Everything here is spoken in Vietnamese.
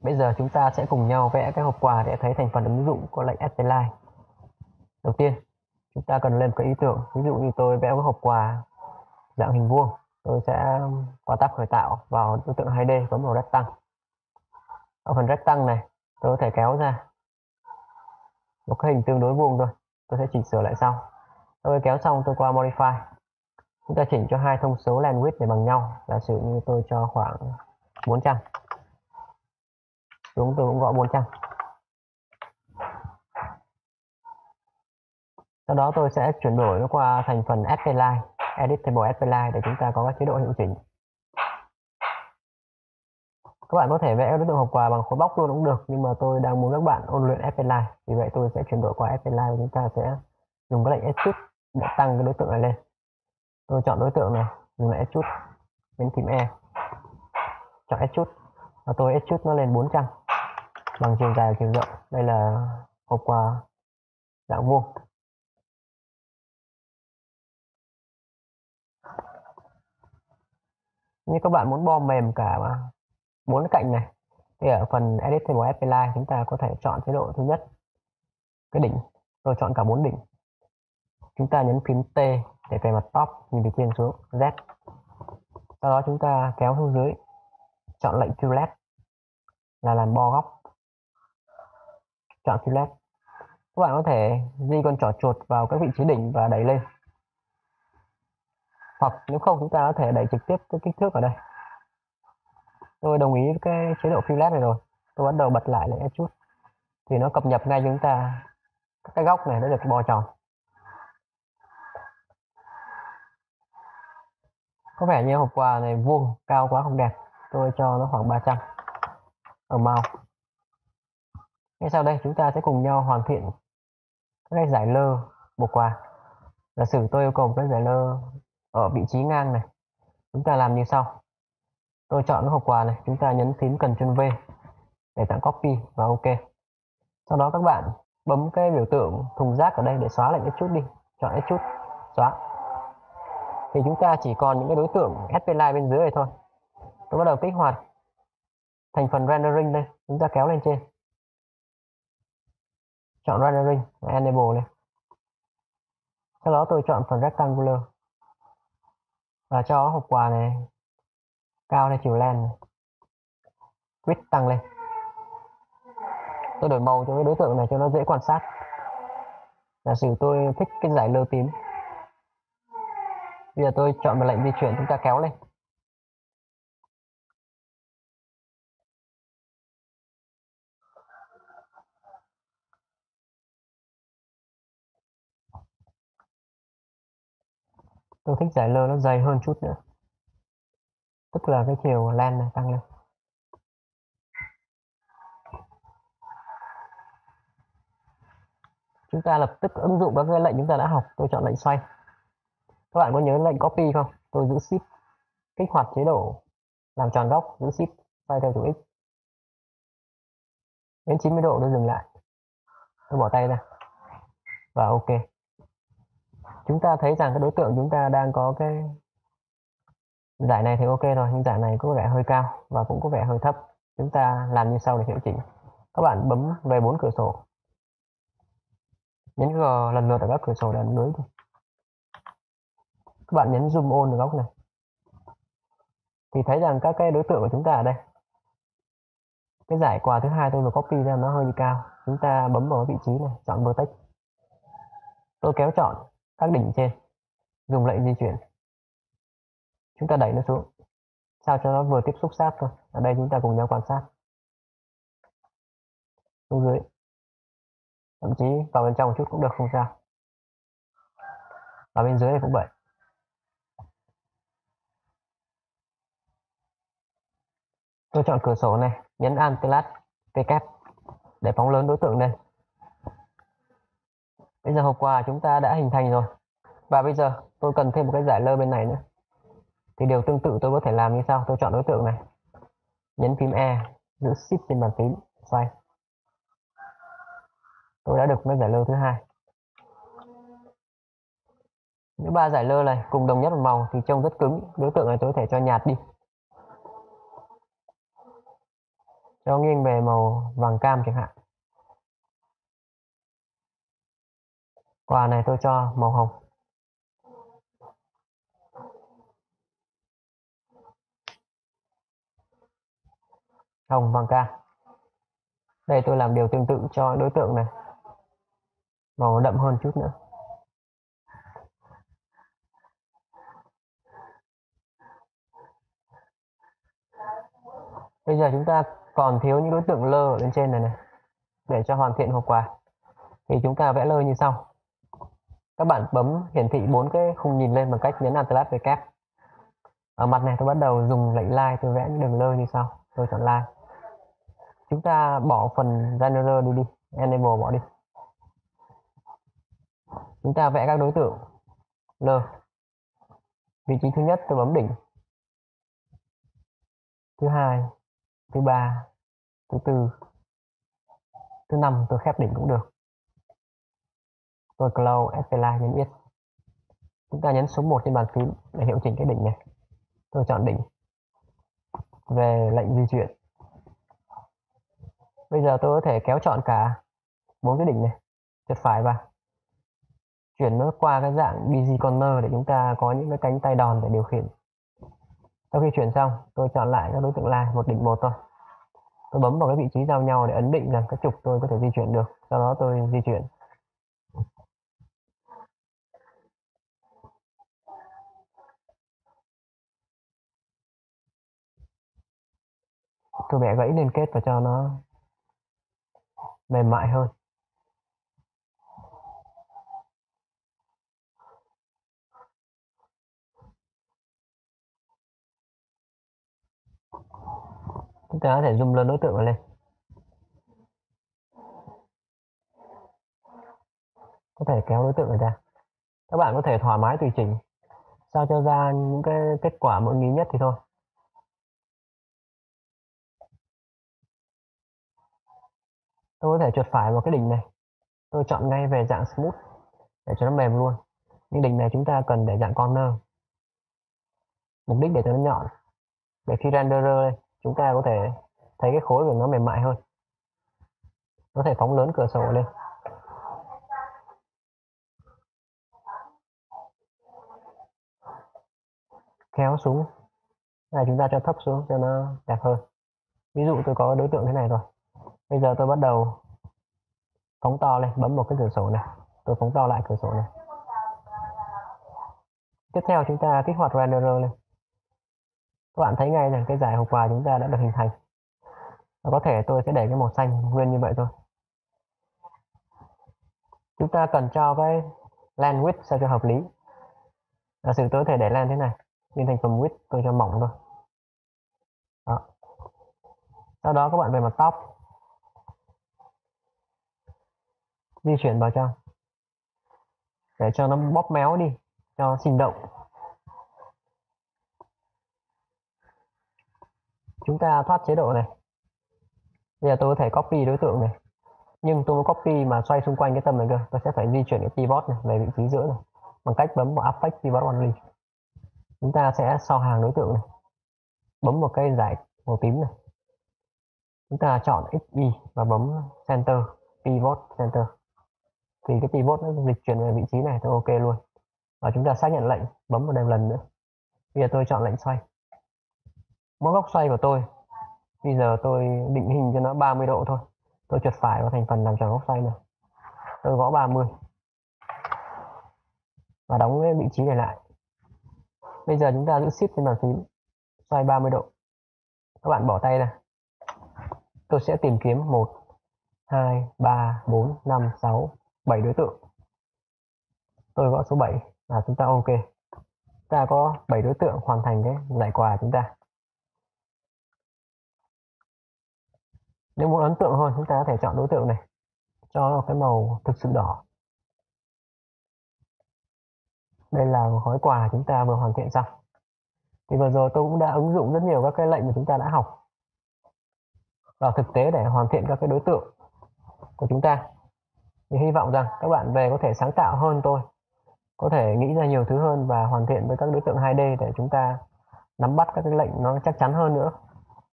Bây giờ chúng ta sẽ cùng nhau vẽ cái hộp quà để thấy thành phần ứng dụng của lệnh Apply. Đầu tiên, chúng ta cần lên một cái ý tưởng. Ví dụ như tôi vẽ cái hộp quà dạng hình vuông. Tôi sẽ qua tab khởi tạo vào đối tượng 2D có màu rectangle. Ở phần rectangle này, tôi có thể kéo ra một cái hình tương đối vuông thôi. Tôi sẽ chỉnh sửa lại sau. Tôi kéo xong tôi qua Modify. Chúng ta chỉnh cho hai thông số length width để bằng nhau. Giả sử như tôi cho khoảng 400. Chúng tôi cũng gõ 400. Sau đó tôi sẽ chuyển đổi nó qua thành phần Apply, Editable Apply để chúng ta có các chế độ hiệu chỉnh. Các bạn có thể vẽ đối tượng hộp quà bằng khối bóc luôn cũng được, nhưng mà tôi đang muốn các bạn ôn luyện Apply, vì vậy tôi sẽ chuyển đổi qua Apply và chúng ta sẽ dùng cái lệnh Extrude để tăng cái đối tượng này lên. Tôi chọn đối tượng này, dùng lệnh Extrude, nhấn phím E, chọn Extrude và tôi Extrude nó lên 400 bằng chiều dài và chiều rộng. Đây là hộp quà dạng vuông. Như các bạn muốn bo mềm cả mà 4 cạnh này thì ở phần Editable Apply chúng ta có thể chọn chế độ thứ nhất, cái đỉnh. Tôi chọn cả 4 đỉnh. Chúng ta nhấn phím T để về mặt top, nhìn từ trên xuống, Z. Sau đó chúng ta kéo xuống dưới, chọn lệnh Fillet là làm bo góc, chọn Fillet. Các bạn có thể di con trỏ chuột vào các vị trí đỉnh và đẩy lên, hoặc nếu không chúng ta có thể đẩy trực tiếp cái kích thước ở đây. Tôi đồng ý với cái chế độ Fillet này rồi. Tôi bắt đầu bật lại lệnh Extrude thì nó cập nhật ngay cho chúng ta cái góc này nó được bo tròn. Có vẻ như hộp quà này vuông, cao quá không đẹp. Tôi cho nó khoảng 300 ở màu. Ngay sau đây chúng ta sẽ cùng nhau hoàn thiện các cái giải lơ bộ quà. Giả sử tôi yêu cầu cái giải lơ ở vị trí ngang này. Chúng ta làm như sau. Tôi chọn cái hộp quà này, chúng ta nhấn phím Ctrl V để tạo copy và OK. Sau đó các bạn bấm cái biểu tượng thùng rác ở đây để xóa lệnh Extrude đi. Chọn Extrude, xóa. Thì chúng ta chỉ còn những cái đối tượng Apply bên dưới này thôi. Tôi bắt đầu kích hoạt thành phần rendering đây, chúng ta kéo lên trên, chọn rendering và enable này. Sau đó tôi chọn phần rectangular và cho hộp quà này cao theo chiều len, width tăng lên. Tôi đổi màu cho cái đối tượng này cho nó dễ quan sát. Giả sử tôi thích cái giải lơ tím. Bây giờ tôi chọn vào lệnh di chuyển, chúng ta kéo lên. Tôi thích giải lơ nó dày hơn chút nữa, tức là cái chiều len này tăng lên. Chúng ta lập tức ứng dụng các cái lệnh chúng ta đã học. Tôi chọn lệnh xoay. Các bạn có nhớ lệnh copy không? Tôi giữ shift, kích hoạt chế độ làm tròn góc, giữ shift, xoay theo chuột X. Đến 90 độ tôi dừng lại. Tôi bỏ tay ra. Và OK. Chúng ta thấy rằng cái đối tượng chúng ta đang có cái giải này thì OK rồi, nhưng giải này có vẻ hơi cao và cũng có vẻ hơi thấp. Chúng ta làm như sau để hiệu chỉnh. Các bạn bấm về 4 cửa sổ. Nhấn G lần lượt ở các cửa sổ để ấn lưới. Các bạn nhấn zoom on ở góc này. Thì thấy rằng các cái đối tượng của chúng ta ở đây. Cái giải quà thứ hai tôi vừa copy ra nó hơi bị cao. Chúng ta bấm vào vị trí này, chọn vertex. Tôi kéo chọn các đỉnh trên, dùng lệnh di chuyển. Chúng ta đẩy nó xuống, sao cho nó vừa tiếp xúc sát thôi. Ở đây chúng ta cùng nhau quan sát. Xuống dưới. Thậm chí vào bên trong một chút cũng được, không sao. Vào bên dưới này cũng vậy. Tôi chọn cửa sổ này, nhấn Alt+, V kép để phóng lớn đối tượng lên. Bây giờ hộp quà chúng ta đã hình thành rồi. Và bây giờ tôi cần thêm một cái giải lơ bên này nữa. Thì điều tương tự tôi có thể làm như sau. Tôi chọn đối tượng này, nhấn phím E, giữ Shift trên bàn phím, xoay. Tôi đã được cái giải lơ thứ hai. Nếu ba giải lơ này cùng đồng nhất một màu thì trông rất cứng. Đối tượng này tôi có thể cho nhạt đi. cho nghiêng về màu vàng cam chẳng hạn. Quà này tôi cho màu hồng. Hồng vàng cam. Đây tôi làm điều tương tự cho đối tượng này, màu đậm hơn chút nữa. Bây giờ chúng ta còn thiếu những đối tượng lơ ở bên trên này này. Để cho hoàn thiện hộp quà thì chúng ta vẽ lơ như sau. Các bạn bấm hiển thị 4 cái khung nhìn lên bằng cách nhấn Alt V kép. Ở mặt này tôi bắt đầu dùng lệnh line, tôi vẽ những đường lơ như sau. Tôi chọn line. Chúng ta bỏ phần Renderer đi, Enable bỏ đi. Chúng ta vẽ các đối tượng lơ. Vị trí thứ nhất tôi bấm đỉnh. Thứ hai, thứ ba, thứ tư, thứ năm tôi khép đỉnh cũng được. Tôi close Spline nhấn Yes. Chúng ta nhấn số 1 trên bàn phím để hiệu chỉnh cái đỉnh này. Tôi chọn đỉnh. Về lệnh di chuyển. Bây giờ tôi có thể kéo chọn cả 4 cái đỉnh này, chuột phải vào, chuyển nó qua cái dạng busy corner để chúng ta có những cái cánh tay đòn để điều khiển. Sau khi chuyển xong, tôi chọn lại các đối tượng line một đỉnh một thôi. Tôi bấm vào cái vị trí giao nhau để ấn định rằng cái trục tôi có thể di chuyển được. Sau đó tôi di chuyển. Tôi vẽ gãy liên kết và cho nó mềm mại hơn. Chúng ta có thể zoom lên đối tượng lên. Có thể kéo đối tượng này ra. Các bạn có thể thoải mái tùy chỉnh sao cho ra những cái kết quả mẫu ý nhất thì thôi. Tôi có thể chuột phải vào cái đỉnh này. Tôi chọn ngay về dạng smooth để cho nó mềm luôn. Nhưng đỉnh này chúng ta cần để dạng corner. Mục đích để cho nó nhọn. Để khi renderer lên, chúng ta có thể thấy cái khối của nó mềm mại hơn. Có thể phóng lớn cửa sổ lên. Kéo xuống. Này chúng ta cho thấp xuống cho nó đẹp hơn. Ví dụ tôi có đối tượng thế này rồi. Bây giờ tôi bắt đầu phóng to lên, bấm một cái cửa sổ này. Tôi phóng to lại cửa sổ này. Tiếp theo chúng ta kích hoạt renderer lên. Các bạn thấy ngay rằng cái dải hộp quà chúng ta đã được hình thành. Và có thể tôi sẽ để cái màu xanh nguyên như vậy thôi. Chúng ta cần cho cái land width sao cho hợp lý. Giả sử tôi có thể để land thế này, nhưng thành phần width tôi cho mỏng thôi. Đó. Sau đó các bạn về mặt top, di chuyển vào trong để cho nó bóp méo đi, cho nó sinh động. Chúng ta thoát chế độ này. Bây giờ tôi có thể copy đối tượng này. Nhưng tôi muốn copy mà xoay xung quanh cái tâm này cơ. Tôi sẽ phải di chuyển cái pivot này về vị trí giữa này bằng cách bấm vào Apex Pivot Only. Chúng ta sẽ so hàng đối tượng này. Bấm một cái dải màu tím này. Chúng ta chọn XY và bấm Center, Pivot Center. Thì cái pivot nó dịch chuyển về vị trí này, tôi ok luôn. Và chúng ta xác nhận lệnh, bấm vào đây một lần nữa. Bây giờ tôi chọn lệnh xoay. Mỗi góc xoay của tôi, bây giờ tôi định hình cho nó 30 độ thôi. Tôi chuột phải vào thành phần làm tròn góc xoay này. Tôi gõ 30. Và đóng cái vị trí này lại. Bây giờ chúng ta giữ shift trên bàn phím, xoay 30 độ. Các bạn bỏ tay ra. Tôi sẽ tìm kiếm 1, 2, 3, 4, 5, 6, 7 đối tượng. Tôi gõ số 7 và chúng ta ok. Chúng ta có 7 đối tượng hoàn thành cái giải quà chúng ta. Nếu muốn ấn tượng hơn, chúng ta có thể chọn đối tượng này, cho nó cái màu thực sự đỏ. Đây là gói quà chúng ta vừa hoàn thiện xong. Thì vừa rồi tôi cũng đã ứng dụng rất nhiều các cái lệnh mà chúng ta đã học vào thực tế để hoàn thiện các cái đối tượng của chúng ta. Thì hy vọng rằng các bạn về có thể sáng tạo hơn tôi, có thể nghĩ ra nhiều thứ hơn và hoàn thiện với các đối tượng 2D để chúng ta nắm bắt các cái lệnh nó chắc chắn hơn nữa.